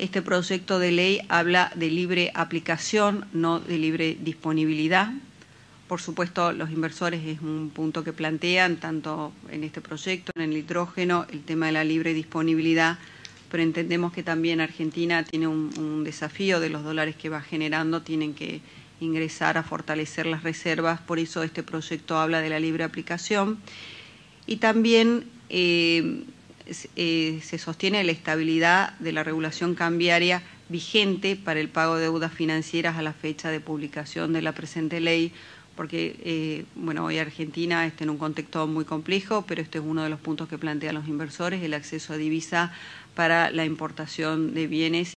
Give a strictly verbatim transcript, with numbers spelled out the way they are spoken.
Este proyecto de ley habla de libre aplicación, no de libre disponibilidad. Por supuesto, los inversores es un punto que plantean, tanto en este proyecto, en el hidrógeno, el tema de la libre disponibilidad, pero entendemos que también Argentina tiene un, un desafío de los dólares que va generando, tienen que ingresar a fortalecer las reservas, por eso este proyecto habla de la libre aplicación. Y también eh, eh, se sostiene la estabilidad de la regulación cambiaria vigente para el pago de deudas financieras a la fecha de publicación de la presente ley, porque eh, bueno, hoy Argentina está en un contexto muy complejo, pero este es uno de los puntos que plantean los inversores, el acceso a divisa para la importación de bienes